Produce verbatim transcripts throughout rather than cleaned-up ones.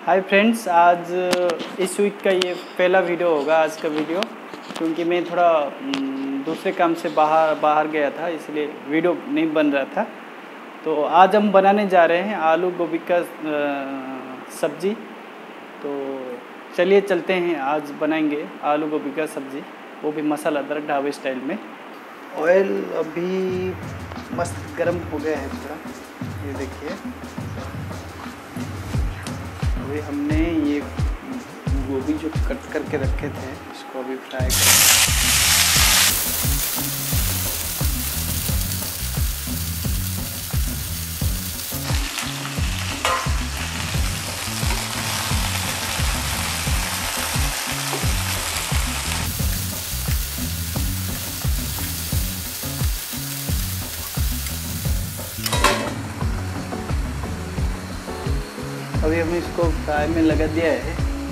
Hi friends, आज इस week का ये पहला वीडियो होगा आज का वीडियो, क्योंकि मैं थोड़ा दूसरे काम से बाहर बाहर गया था, इसलिए वीडियो नहीं बन रहा था। तो आज हम बनाने जा रहे हैं आलू गोभी का सब्ज़ी। तो चलिए चलते हैं, आज बनाएंगे आलू गोभी का सब्ज़ी, वो भी मसाला अदरक ढाबे स्टाइल में। ऑयल अभी मस्त गर्म हो गया है थोड़ा, ये देखिए। अभी हमने ये गोभी जो कट करके रखे थे इसको अभी फ्राई करेंगे। अभी हमने इसको फ्राई में लगा दिया है।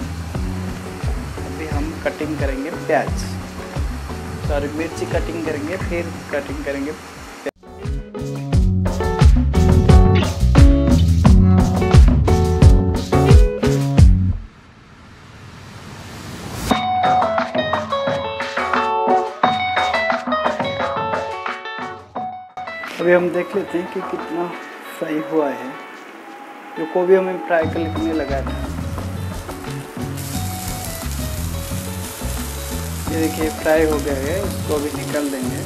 अभी हम कटिंग करेंगे प्याज, सॉरी मिर्ची कटिंग करेंगे, फिर कटिंग करेंगे अभी हम देख लेते हैं कि कितना फ्राई हुआ है। जो गोभी हमें फ्राई करने लगा था, ये देखिए फ्राई हो गया है, इसको अभी निकाल देंगे।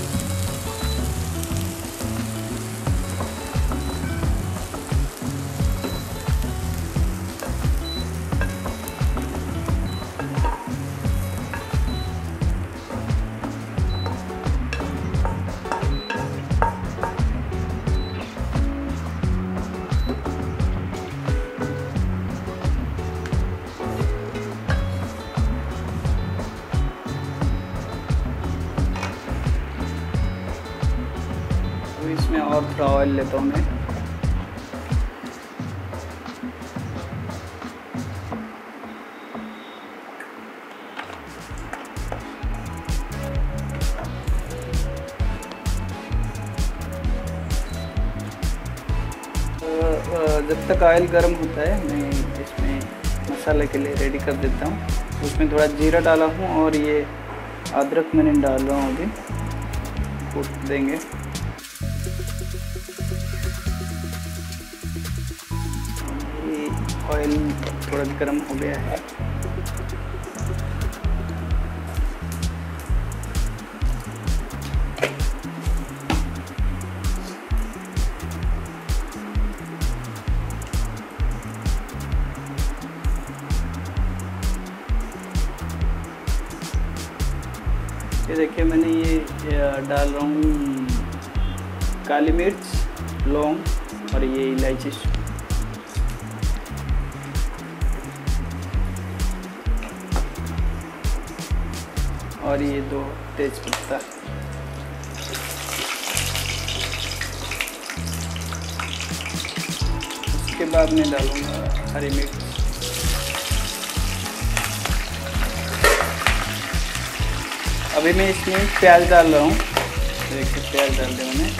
इसमें और थोड़ा ऑयल लेता हूँ मैं। जब तक ऑयल गर्म होता है, मैं इसमें मसाले के लिए रेडी कर देता हूँ। उसमें थोड़ा जीरा डाला हूँ और ये अदरक मैंने डाल रहा हूँ, अभी कूट देंगे। ऑयल थोड़ा गर्म हो गया है। ये देखिए, मैंने ये डाल रहा हूँ काली मिर्च, लौंग और ये इलायची, और ये दो तेज पत्ता। उसके बाद मैं डालूंगा हरी मिर्च। अभी मैं इसमें प्याज डाल रहा हूँ, देखिए प्याज डाल दिया मैंने।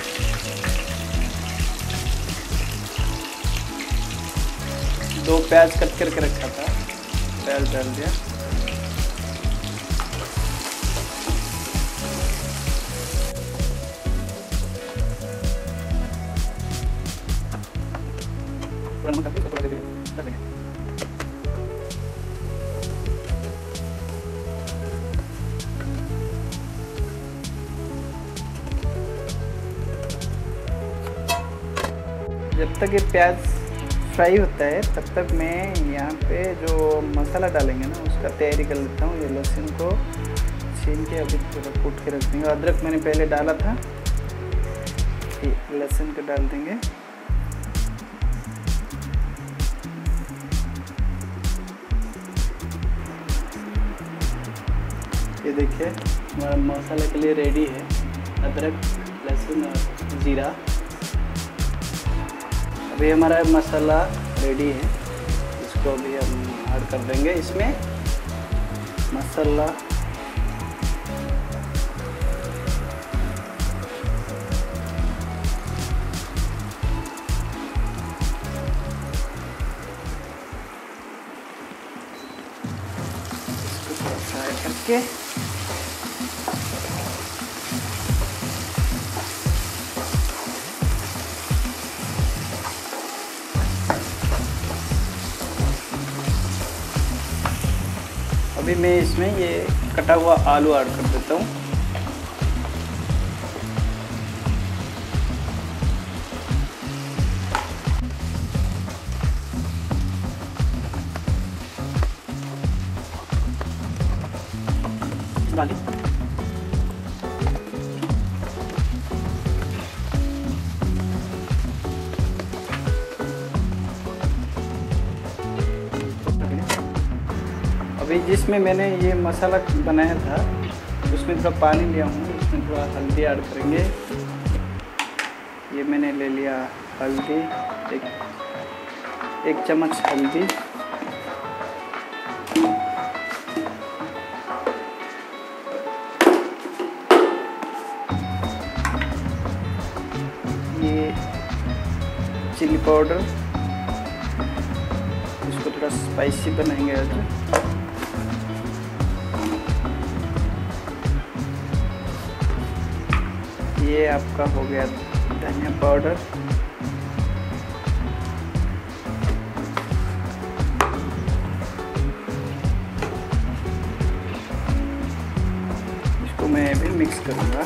दो प्याज कट करके रखा था, प्याज डाल दिया। जब तक ये प्याज फ्राई होता है तब तक मैं यहाँ पे जो मसाला डालेंगे ना उसका तैयारी कर लेता हूँ। ये लहसुन को छील के अभी थोड़ा कूट के रख देंगे। अदरक मैंने पहले डाला था, ये लहसुन को डाल देंगे। ये देखिए हमारा मसाला के लिए रेडी है, अदरक, लहसुन और जीरा। अभी हमारा मसाला रेडी है, इसको अभी हम ऐड कर देंगे इसमें। मसाला के अभी मैं इसमें ये कटा हुआ आलू ऐड कर देता हूँ। डाली अभी जिसमें मैंने ये मसाला बनाया था उसमें थोड़ा पानी लिया हूँ, उसमें थोड़ा हल्दी ऐड करेंगे। ये मैंने ले लिया हल्दी, एक एक चम्मच हल्दी, ये चिली पाउडर, इसको थोड़ा स्पाइसी बनाएंगे आज। ये आपका हो गया धनिया पाउडर, इसको मैं भी मिक्स करूँगा।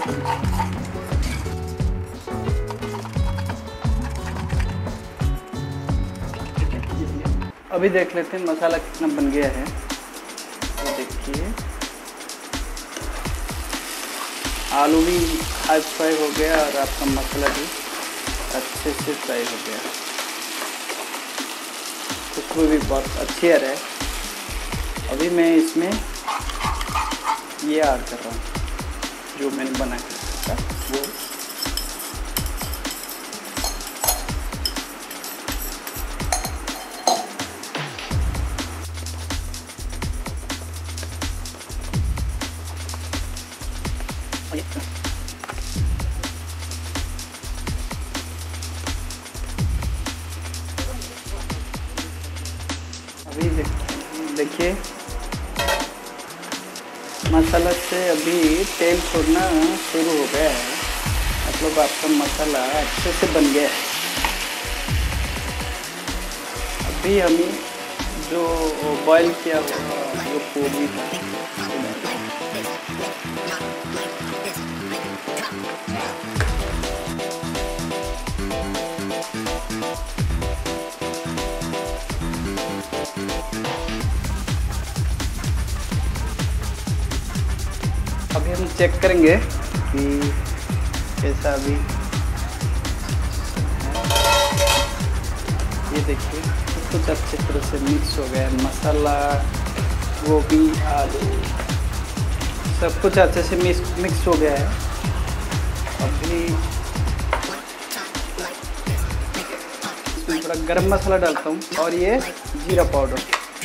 अभी देख लेते हैं मसाला कितना बन गया है। तो देखिए आलू भी हाफ फ्राई हो गया और आपका मसाला भी अच्छे से फ्राई हो गया, खुशबू भी बहुत अच्छी आ रहा है। अभी मैं इसमें ये ऐड कर रहा हूँ जो मैंने बनाया था वो। अभी देखिए मसाला से अभी तेल छोड़ना शुरू हो गया है, मतलब आपका मसाला अच्छे से बन गया है। अभी हमें जो बॉईल किया हुआ जो पूरी था अभी हम चेक करेंगे कि कैसा अभी। ये देखिए कुछ अच्छी तरह से मिक्स हो गया है, मसाला गोभी आलू सब कुछ अच्छे से मिक्स मिक्स हो गया है। अभी इसमें थोड़ा गरम मसाला डालता हूँ और ये जीरा पाउडर।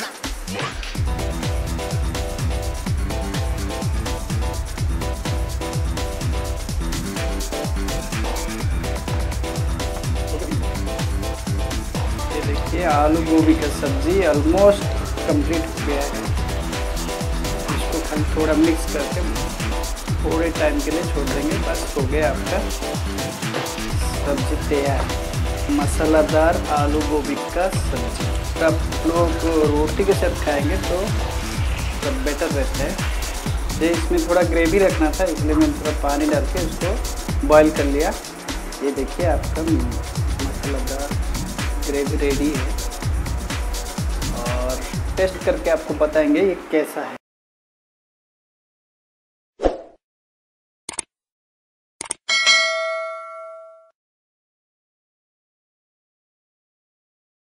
देखिए आलू गोभी का सब्जी ऑलमोस्ट कंप्लीट हो गया है। इसको खाली थोड़ा मिक्स करके थोड़े टाइम के लिए छोड़ देंगे, बस हो गया आपका सब्जी तैयार। मसालादार आलू गोभी का सब्जी आप लोग रोटी के साथ खाएंगे तो सब बेटर रहता है। ये इसमें थोड़ा ग्रेवी रखना था इसलिए मैंने थोड़ा पानी डाल के उसको बॉईल कर लिया। ये देखिए आपका मसालादार ग्रेवी रेडी है और टेस्ट करके आपको बताएंगे ये कैसा है।